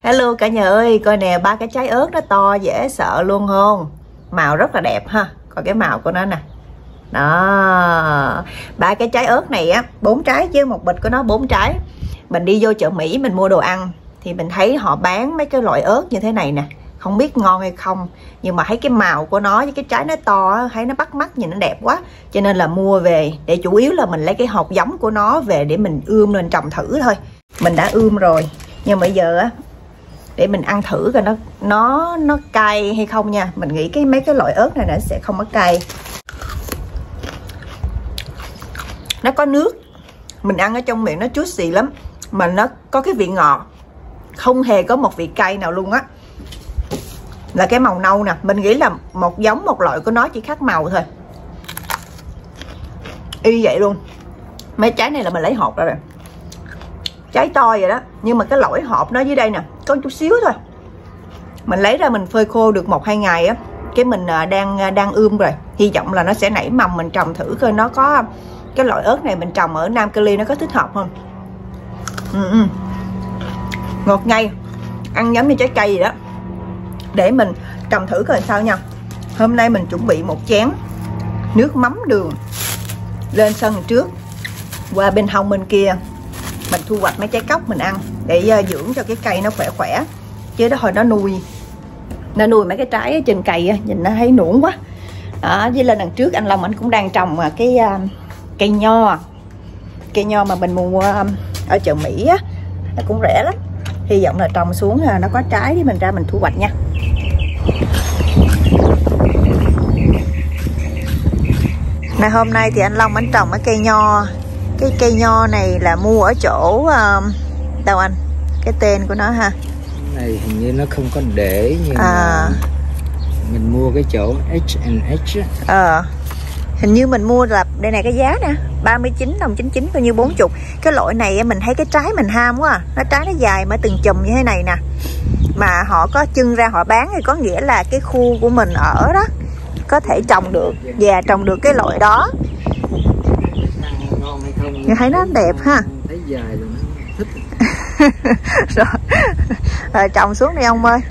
Hello cả nhà ơi, coi nè, ba cái trái ớt nó to dễ sợ luôn không? Màu rất là đẹp ha, coi cái màu của nó nè. Đó, ba cái trái ớt này á, 4 trái chứ một bịch của nó 4 trái. Mình đi vô chợ Mỹ mình mua đồ ăn thì mình thấy họ bán mấy cái loại ớt như thế này nè. Không biết ngon hay không, nhưng mà thấy cái màu của nó với cái trái nó to, thấy nó bắt mắt, nhìn nó đẹp quá. Cho nên là mua về, để chủ yếu là mình lấy cái hột giống của nó về để mình ươm lên trồng thử thôi. Mình đã ươm rồi, nhưng bây giờ á, để mình ăn thử coi nó cay hay không nha. Mình nghĩ mấy cái loại ớt này nó sẽ không có cay. Nó có nước, mình ăn ở trong miệng nó juicy lắm, mà nó có cái vị ngọt, không hề có một vị cay nào luôn á. Là cái màu nâu nè, mình nghĩ là một loại của nó, chỉ khác màu thôi, y vậy luôn. Mấy trái này là mình lấy hột ra rồi, trái to vậy đó, nhưng mà cái lõi hộp nó dưới đây nè có chút xíu thôi. Mình lấy ra mình phơi khô được 1-2 ngày á, cái mình đang ươm rồi, hy vọng là nó sẽ nảy mầm. Mình trồng thử coi nó có cái loại ớt này mình trồng ở Nam Cali nó có thích hợp không. Ngọt ngây, ăn giống như trái cây gì đó. Để mình trồng thử coi sao nha. Hôm nay mình chuẩn bị một chén nước mắm đường, lên sân trước, qua bên hông bên kia mình thu hoạch mấy trái cóc mình ăn, để dưỡng cho cái cây nó khỏe khỏe. Chứ đó hồi nó nuôi mấy cái trái ở trên cây á, nhìn nó thấy nuỗng quá đó. Với lên đằng trước anh Long anh cũng đang trồng cái cây nho mà mình mua ở chợ Mỹ á, nó cũng rẻ lắm. Hy vọng là trồng xuống nó có trái để mình ra mình thu hoạch nha. Này, hôm nay thì anh Long anh trồng cái cây nho. Cái cây nho này là mua ở chỗ đâu anh? Cái tên của nó ha. Cái này hình như nó không có để, nhưng mà mình mua cái chỗ H&H á. Hình như mình mua là đây này, cái giá nè 39 đồng 99, coi như 40. Cái loại này mình thấy cái trái mình ham quá à. Nó trái nó dài mà từng chùm như thế này nè, mà họ có trưng ra họ bán thì có nghĩa là cái khu của mình ở đó có thể trồng được, và trồng được cái loại đó. Nhìn thấy nó đẹp ha. Thấy dài rồi nó thích. Rồi trồng xuống đi ông ơi.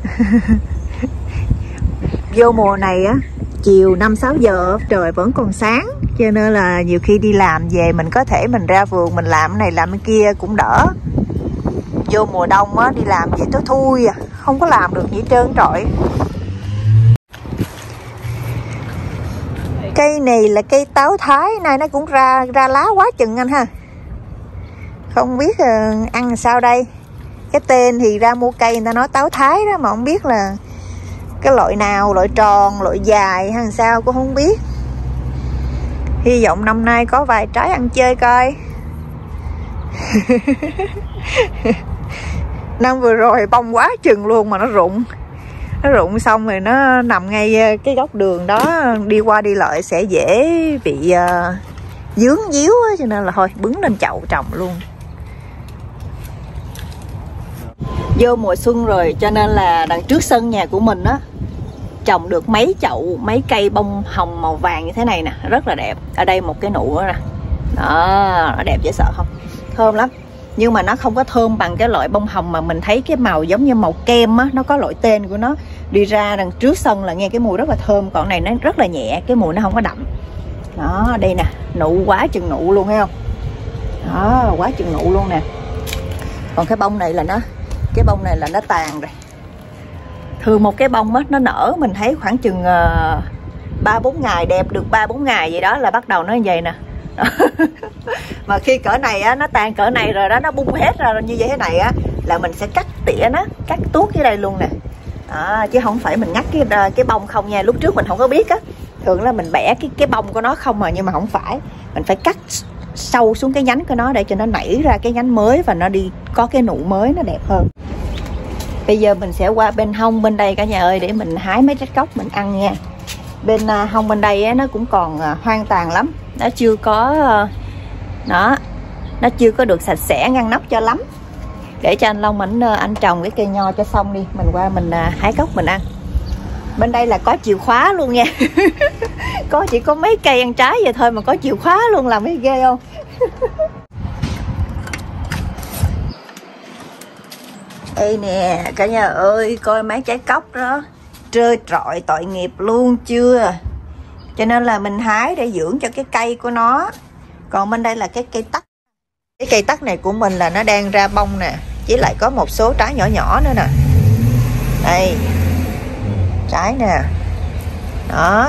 Vô mùa này á, chiều 5-6 giờ trời vẫn còn sáng, cho nên là nhiều khi đi làm về mình có thể mình ra vườn mình làm cái này làm cái kia cũng đỡ. Vô mùa đông á, đi làm vậy tối thui à, không có làm được gì trơn trọi. Cây này là cây táo Thái, nay nó cũng ra lá quá chừng anh ha. Không biết ăn sao đây. Cái tên thì ra mua cây người ta nói táo Thái đó, mà không biết là cái loại nào, loại tròn, loại dài hay sao cũng không biết. Hy vọng năm nay có vài trái ăn chơi coi. Năm vừa rồi bông quá chừng luôn mà nó rụng xong rồi nó nằm ngay cái góc đường đó, đi qua đi lại sẽ dễ bị dướng díu á, cho nên là thôi bứng lên chậu trồng luôn. Vô mùa xuân rồi cho nên là đằng trước sân nhà của mình á trồng được mấy chậu mấy cây bông hồng màu vàng như thế này nè, rất là đẹp. Ở đây một cái nụ nữa nè, đó, nó đẹp dễ sợ không, thơm lắm. Nhưng mà nó không có thơm bằng cái loại bông hồng mà mình thấy cái màu giống như màu kem á, nó có loại tên của nó. Đi ra đằng trước sân là nghe cái mùi rất là thơm, còn này nó rất là nhẹ, cái mùi nó không có đậm. Đó, đây nè, nụ quá chừng nụ luôn thấy không? Đó, quá chừng nụ luôn nè. Còn cái bông này là nó tàn rồi. Thường một cái bông á, nó nở mình thấy khoảng chừng 3-4 ngày, đẹp được 3-4 ngày vậy đó là bắt đầu nó như vậy nè. Mà khi cỡ này á, nó tàn cỡ này rồi đó, nó bung hết ra như vậy thế này á, là mình sẽ cắt tỉa nó, cắt tuốt dưới đây luôn nè. Đó, chứ không phải mình ngắt cái bông không nha. Lúc trước mình không có biết á, thường là mình bẻ cái bông của nó không mà, nhưng mà không phải, mình phải cắt sâu xuống cái nhánh của nó để cho nó nảy ra cái nhánh mới và nó đi có cái nụ mới nó đẹp hơn. Bây giờ mình sẽ qua bên hông bên đây cả nhà ơi, để mình hái mấy trái cóc mình ăn nha. Bên hông bên đây á, nó cũng còn hoang tàn lắm, nó chưa có nó chưa có được sạch sẽ ngăn nắp cho lắm. Để cho anh Long anh trồng cái cây nho cho xong đi, mình qua mình hái cóc mình ăn. Bên đây là có chìa khóa luôn nha. Chỉ có mấy cây ăn trái vậy thôi mà có chìa khóa luôn, làm cái ghê không. Đây nè cả nhà ơi, coi mấy trái cóc đó trơ trọi tội nghiệp luôn chưa. Cho nên là mình hái để dưỡng cho cái cây của nó. Còn bên đây là cái cây tắc. Cái cây tắc này của mình là nó đang ra bông nè, với lại có một số trái nhỏ nhỏ nữa nè. Đây, trái nè. Đó.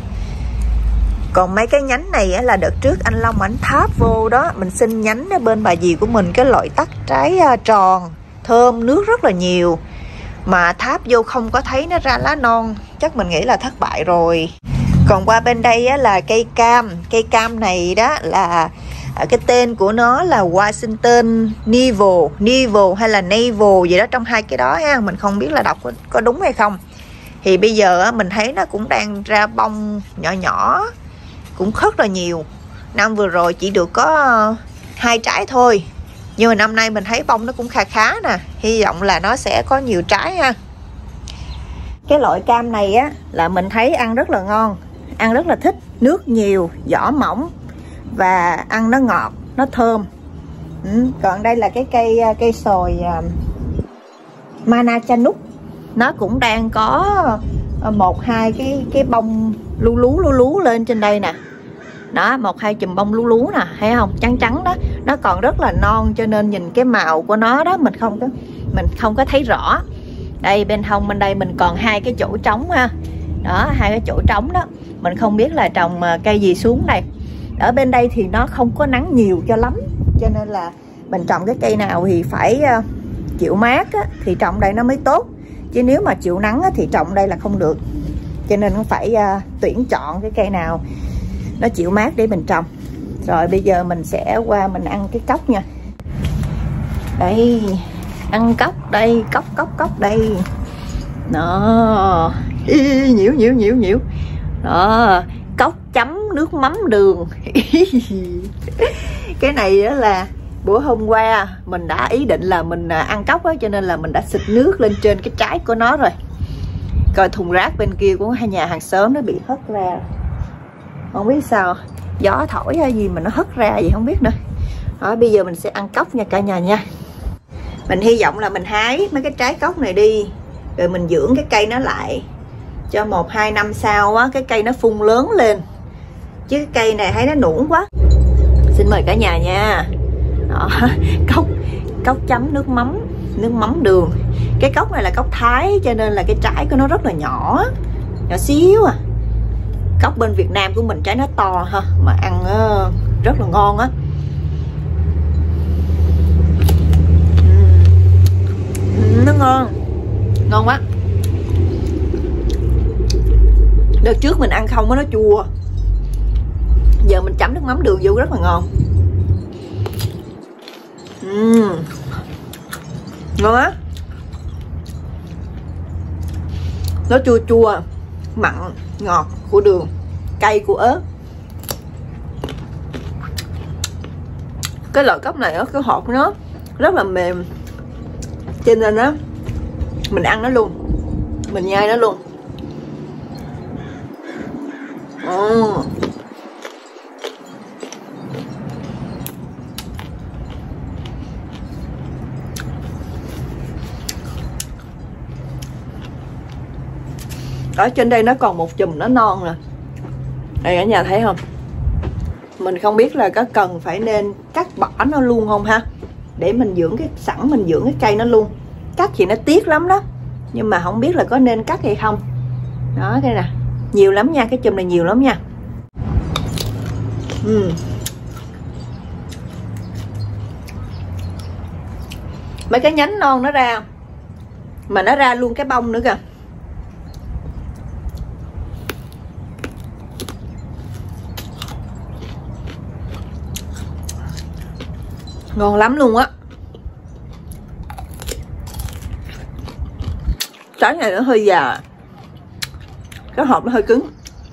Còn mấy cái nhánh này á, là đợt trước anh Long ảnh tháp vô đó, mình xin nhánh ở bên bà dì của mình cái loại tắc trái tròn, thơm, nước rất là nhiều. Mà tháp vô không có thấy nó ra lá non, chắc mình nghĩ là thất bại rồi. Còn qua bên đây á, là cây cam. Cây cam này đó là cái tên của nó là Washington Navel hay là Navel gì đó, trong hai cái đó ha, mình không biết là đọc có đúng hay không. Thì bây giờ á, mình thấy nó cũng đang ra bông nhỏ nhỏ, cũng rất là nhiều. Năm vừa rồi chỉ được có 2 trái thôi, nhưng mà năm nay mình thấy bông nó cũng khá khá nè, hy vọng là nó sẽ có nhiều trái ha. Cái loại cam này á là mình thấy ăn rất là ngon, ăn rất là thích, nước nhiều, vỏ mỏng và ăn nó ngọt, nó thơm. Còn đây là cái cây sồi Manachanuk, nó cũng đang có 1-2 cái bông lú lên trên đây nè. Đó, 1-2 chùm bông lú nè, thấy không, trắng trắng đó. Nó còn rất là non, cho nên nhìn cái màu của nó đó mình không có thấy rõ. Đây bên hông bên đây mình còn 2 cái chỗ trống ha. Đó, 2 cái chỗ trống đó, mình không biết là trồng cây gì xuống đây. Ở bên đây thì nó không có nắng nhiều cho lắm, cho nên là mình trồng cái cây nào thì phải chịu mát á, thì trồng đây nó mới tốt. Chứ nếu mà chịu nắng á, thì trồng đây là không được. Cho nên cũng phải tuyển chọn cái cây nào nó chịu mát để mình trồng. Rồi bây giờ mình sẽ qua mình ăn cái cóc nha. Đây, ăn cóc đây, cóc đây. Đó, nhiễu. Đó, cóc chấm nước mắm đường. Cái này đó là bữa hôm qua mình đã ý định là mình ăn cóc á, cho nên là mình đã xịt nước lên trên cái trái của nó rồi. Coi thùng rác bên kia của nhà hàng xóm nó bị hất ra, không biết sao, gió thổi hay gì mà nó hất ra gì không biết nữa. Đó, bây giờ mình sẽ ăn cóc nha cả nhà nha. Mình hy vọng là mình hái mấy cái trái cóc này đi, rồi mình dưỡng cái cây nó lại, cho 1-2 năm sau á, cái cây nó phun lớn lên. Chứ cái cây này thấy nó nuỗng quá. Xin mời cả nhà nha. Đó, cóc chấm nước mắm đường. Cái cóc này là cóc Thái, cho nên là cái trái của nó rất là nhỏ xíu à. Cóc bên Việt Nam của mình trái nó to ha, mà ăn rất là ngon á. Nó ngon quá. Đợt trước mình ăn không có, nó chua. Giờ mình chấm nước mắm đường vô rất là ngon. Ngon á. Nó chua, mặn, ngọt của đường, cay của ớt. Cái loại cóc này á, cái hột nó rất là mềm, cho nên á mình ăn nó luôn, mình nhai nó luôn. Ở trên đây nó còn một chùm nó non nè. Đây cả nhà thấy không? Mình không biết là có cần phải nên cắt bỏ nó luôn không ha, để mình dưỡng mình dưỡng cái cây nó luôn. Cắt thì nó tiếc lắm đó, nhưng mà không biết là có nên cắt hay không. Đó, đây nè, nhiều lắm nha, cái chùm này nhiều lắm nha. Mấy cái nhánh non nó ra, mà nó ra luôn cái bông nữa kìa. Ngon lắm luôn á. Trái này nó hơi già, cái hộp nó hơi cứng.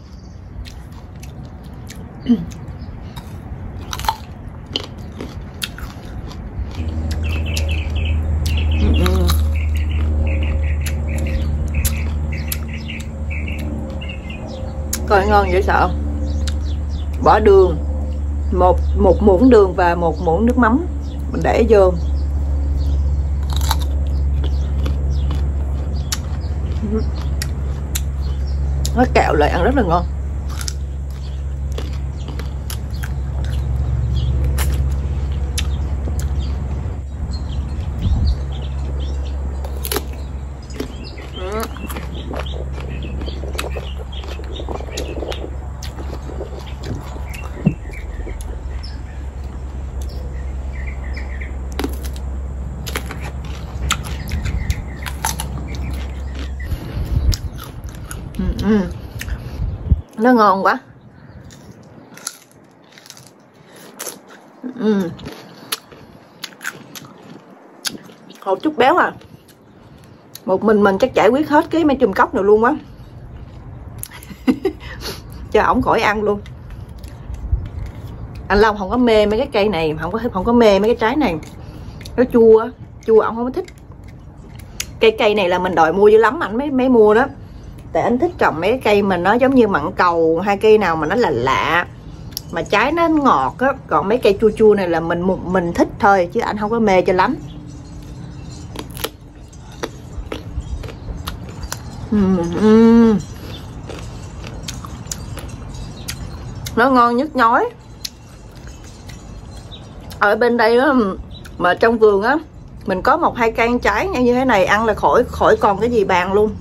Coi ngon dễ sợ. Bỏ đường, một muỗng đường và 1 muỗng nước mắm mình để vô. Nó kẹo lại ăn rất là ngon. Nó ngon quá. Một chút béo à. Một mình chắc giải quyết hết cái mấy chùm cốc nào luôn á. Cho ổng khỏi ăn luôn. Anh Long không có mê mấy cái cây này, không có mê mấy cái trái này. Nó chua, chua ổng không có thích. Cây này là mình đòi mua dữ lắm ảnh mới mua đó. Tại anh thích trồng mấy cái cây mà nó giống như mận cầu, hai cây nào mà nó là lạ mà trái nó ngọt á. Còn mấy cây chua chua này là mình thích thôi chứ anh không có mê cho lắm. Nó ngon nhức nhói. Ở bên đây đó, mà trong vườn á mình có 1-2 cây trái như thế này ăn là khỏi còn cái gì bàn luôn.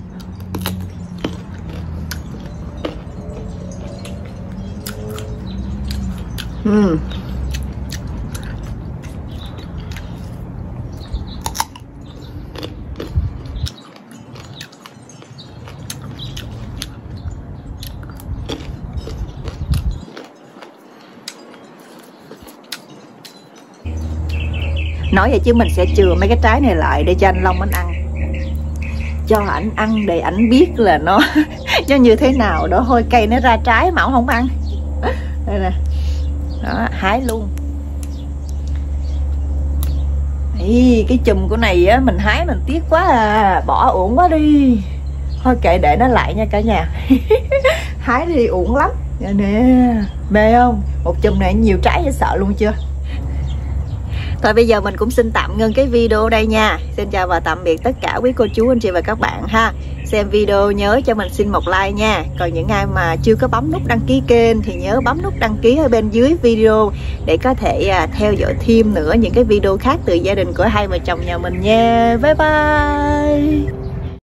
Nói vậy chứ mình sẽ chừa mấy cái trái này lại để cho anh Long anh ăn. Cho ảnh ăn để ảnh biết là nó như thế nào đó thôi. Cây nó ra trái mà ổng không ăn. Đây nè. Đó, hái luôn. Ý, cái chùm của này á mình hái mình tiếc quá à, bỏ uổng quá đi. Thôi kệ để nó lại nha cả nhà. Hái đi uổng lắm. Vậy nè, mê không? Một chùm này nhiều trái dễ sợ luôn chưa? Thôi bây giờ mình cũng xin tạm ngưng cái video đây nha. Xin chào và tạm biệt tất cả quý cô chú anh chị và các bạn ha. Xem video nhớ cho mình xin một like nha. Còn những ai mà chưa có bấm nút đăng ký kênh thì nhớ bấm nút đăng ký ở bên dưới video để có thể theo dõi thêm nữa những cái video khác từ gia đình của hai vợ chồng nhà mình nha. Bye bye.